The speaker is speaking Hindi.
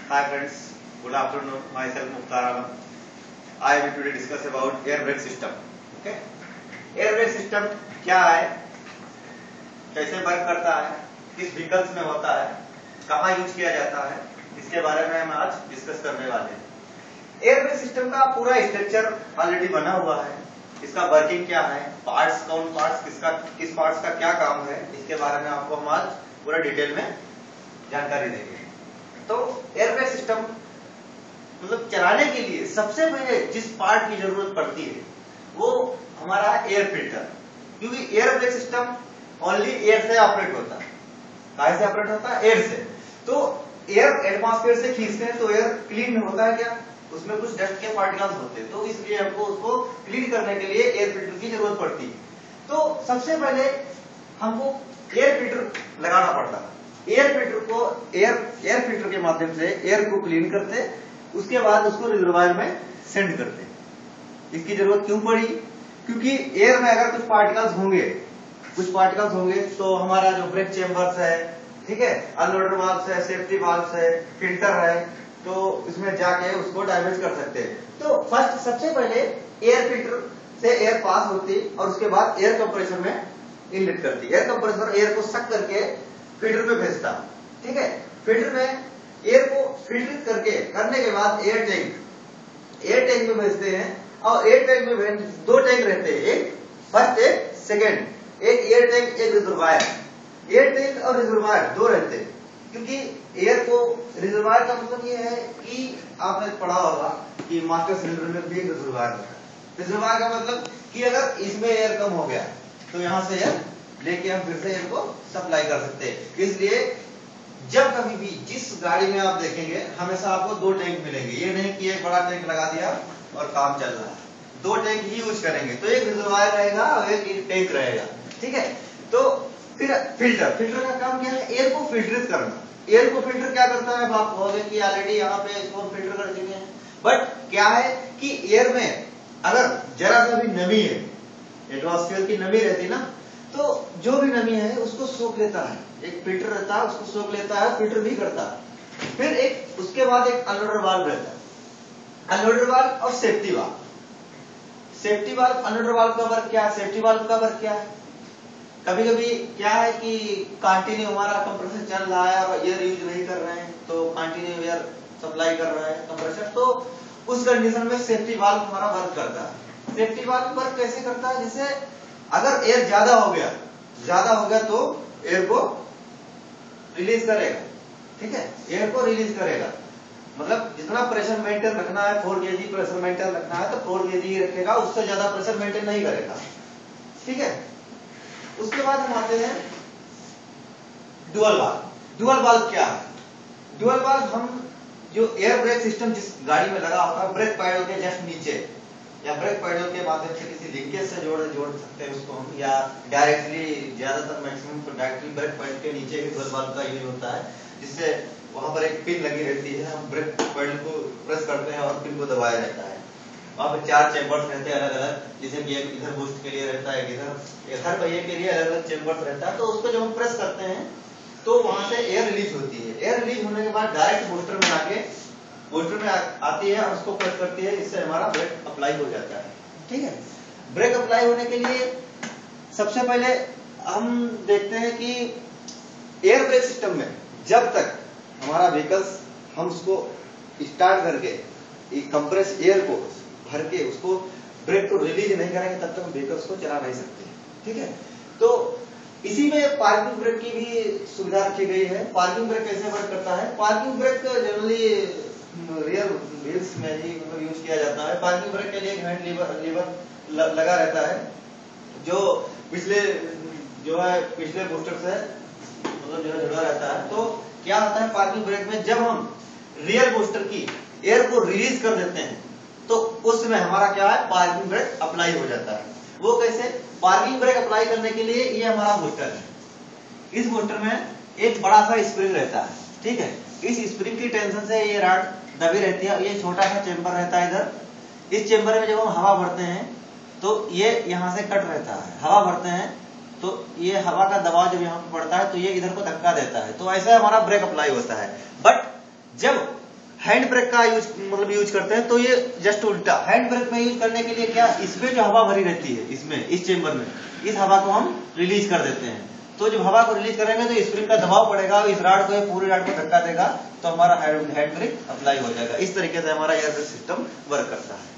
Hi friends, good afternoon. Myself Mukhtar Alam. I will today discuss about air brake system. Okay? Air brake system क्या है, कैसे वर्क करता है, किस व्हीकल्स में होता है, कहाँ यूज किया जाता है, इसके बारे में हम आज डिस्कस करने वाले हैं। एयर ब्रेक सिस्टम का पूरा स्ट्रक्चर ऑलरेडी बना हुआ है, इसका वर्किंग क्या है, पार्ट्स कौन पार्ट्स किस पार्ट्स का क्या काम है, इसके बारे में आपको हम आज पूरा डिटेल में जानकारी देंगे। तो एयर ब्रेक सिस्टम मतलब चलाने के लिए सबसे पहले जिस पार्ट की जरूरत पड़ती है वो हमारा एयर फिल्टर, क्योंकि air brake system only air से ऑपरेट होता है। कहाँ से ऑपरेट होता है? एयर से। तो एयर एटमॉस्फेयर से खींचते हैं तो एयर क्लीन होता है क्या, उसमें कुछ डस्ट के पार्टिकल्स होते हैं, तो इसलिए हमको उसको क्लीन करने के लिए एयर फिल्टर की जरूरत पड़ती है। तो सबसे पहले हमको एयर फिल्टर लगाना पड़ता है। एयर फिल्टर को एयर फिल्टर के माध्यम से एयर को क्लीन करते, उसके बाद उसको रिजर्वायर में सेंड करते। इसकी जरूरत क्यों पड़ी? क्योंकि एयर में अगर कुछ पार्टिकल्स होंगे तो हमारा जो ब्रेक चेम्बर्स है, ठीक है, अनलोडर वाल्व्स है, सेफ्टी वाल्व्स है, फिल्टर है, तो इसमें जाके उसको डैमेज कर सकते हैं। तो फर्स्ट सबसे पहले एयर फिल्टर से एयर पास होती और उसके बाद एयर कंप्रेसर में इनलेट करती। एयर कंप्रेसर एयर को सक करके फिल्टर में भेजता, ठीक है। फिल्टर में एयर को फिल्टर करने के बाद एयर टैंक में भेजते हैं, और एयर टैंक में दो टैंक रहते हैं, एक फर्स्ट एक सेकेंड, एक एयर टैंक एक रिजर्वायर। एयर टैंक और रिजर्वायर दो रहते हैं, क्योंकि एयर को रिजर्वायर का मतलब ये है कि आपने पढ़ा होगा कि मास्टर सिलेंडर में भी एक रिजर्वायर होता है। रिजर्वायर का मतलब कि अगर इसमें एयर कम हो गया तो यहां से एयर लेके हम फिर से एयर को सप्लाई कर सकते हैं। इसलिए जब कभी भी जिस गाड़ी में आप देखेंगे हमेशा आपको दो टैंक मिलेंगे। ये नहीं कि एक बड़ा टैंक लगा दिया और काम चल रहा है, दो टैंक ही यूज करेंगे। तो एक रिजर्वायर रहेगा और एक टैंक रहेगा, ठीक है। तो फिर फिल्टर का काम क्या है? एयर को फिल्टरित करना। एयर को फिल्टर क्या करता है? आप कहोगे कि ऑलरेडी यहाँ पे इसको फिल्टर कर चुके हैं, बट क्या है कि एयर में अगर जरा सा भी नमी है, एटमॉस्फेयर की नमी रहती ना, तो जो भी नमी है उसको सोख लेता है। एक फिल्टर रहता है, उसको सोख लेता है, फिल्टर भी करता है। फिर एक उसके बाद एक अनलोडर वाल्व रहता है, अनलोडर वाल्व और safety valve. Safety valve, unloader valve का वर्क क्या है, सेफ्टी वाल्व का वर्क क्या है? कभी कभी क्या है कि कंटिन्यू हमारा कंप्रेसर चल रहा है और एयर यूज नहीं कर रहे हैं, तो कंटिन्यू एयर सप्लाई कर रहा है कंप्रेसर, तो उस कंडीशन में सेफ्टी वाल्व हमारा वर्क करता है। सेफ्टी वाल्व वर्क कैसे करता है? जैसे अगर एयर ज्यादा हो गया तो एयर को रिलीज करेगा, ठीक है, एयर को रिलीज करेगा। मतलब जितना प्रेशर मेंटेन रखना है 4 kg प्रेशर मेंटेन रखना है तो 4 kg ही रखेगा, उससे ज्यादा प्रेशर मेंटेन नहीं करेगा, ठीक है। उसके बाद हम आते हैं डुअल वाल्व। डुअल वाल्व क्या है? डुअल वाल्व हम जो एयर ब्रेक सिस्टम जिस गाड़ी में लगा होता है ब्रेक पैडल के जस्ट नीचे या ब्रेक पैडल के माध्यम से किसी लिंकेज से जोड़ सकते हैं उसको हम, या डायरेक्टली ज्यादातर मैक्सिमम तो डायरेक्टली ब्रेक पैडल के नीचे ही डुअल वाल्व का यूज होता है, जिससे वहां पर एक पिन लगी रहती है, हम ब्रेक पैडल को प्रेस करते हैं और पिन को दबाया जाता है। वहां पे 4 चेम्बर्स रहते हैं अलग अलग, जैसे कि एक इधर बूस्ट के लिए रहता है, इधर हर पहिए के लिए अलग अलग चेम्बर्स रहता है। तो उसको जब हम प्रेस करते हैं तो वहां से एयर रिलीज होती है। एयर रिलीज होने के बाद डायरेक्ट बूस्टर में आती है और उसको प्रेस करती है, इससे हमारा ब्रेक अप्लाई हो जाता है, ठीक है। ब्रेक अप्लाई होने के लिए सबसे पहले हम देखते हैं कि एयर ब्रेक सिस्टम में जब तक हमारा व्हीकल्स हम उसको स्टार्ट करके कंप्रेस एयर को भर के उसको ब्रेक को रिलीज नहीं करेंगे तब तक हम व्हीकल्स को चला नहीं सकते, ठीक है। तो इसी में पार्किंग ब्रेक की भी सुविधा रखी गई है। पार्किंग ब्रेक कैसे वर्क करता है? Parking brake generally rear wheels में ही मतलब यूज किया जाता है। पार्किंग ब्रेक के लिए एक हैंड लीवर लगा रहता है, जो पिछले बूस्टर से मतलब जो जुड़ा रहता है। तो क्या होता है पार्किंग ब्रेक में, जब हम रियर बूस्टर की एयर को रिलीज कर देते हैं तो उस समय हमारा क्या है, पार्किंग ब्रेक अप्लाई हो जाता है। वो कैसे? पार्किंग ब्रेक अप्लाई करने के लिए ये हमारा बूस्टर है, इस बूस्टर में एक बड़ा सा स्प्रिंग रहता है, ठीक है। इस स्प्रिंग की टेंशन से ये रॉड दबी रहती है। ये छोटा सा चेंबर रहता है इधर। इस चेंबर में जब हम हवा भरते हैं तो ये यहाँ से कट रहता है, हवा भरते हैं तो ये हवा का दबाव जब यहाँ पे पड़ता है तो ये इधर को धक्का देता है, तो ऐसे हमारा ब्रेक अप्लाई होता है। बट जब हैंड ब्रेक का यूज करते हैं, तो ये जस्ट उल्टा। हैंड ब्रेक में यूज करने के लिए क्या, इसमें जो हवा भरी रहती है, इसमें इस चेंबर में, इस हवा को हम रिलीज कर देते हैं। तो जब हवा को रिलीज करेंगे तो स्प्रिंग का दबाव पड़ेगा, इस रॉड को, पूरी रॉड को धक्का देगा, तो हमारा हैंड ब्रेक अप्लाई हो जाएगा। इस तरीके से हमारा एयर ब्रेक सिस्टम वर्क करता है।